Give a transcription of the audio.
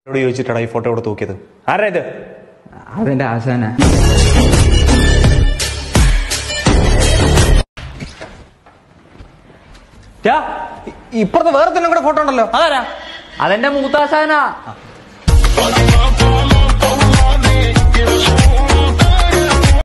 ചോദിച്ചിട്ടാണ് ഈ ഫോട്ടോ ഇവിടെ തൂക്കിയത്. ആരാ ഇത്? അതെന്റെ ആശാന. ഇപ്പുറത്തെ വേറെ തന്നെ കൂടെ ഫോട്ടോ ഉണ്ടല്ലോ, അതാരാ? അതെന്റെ മൂത്താശാനാ.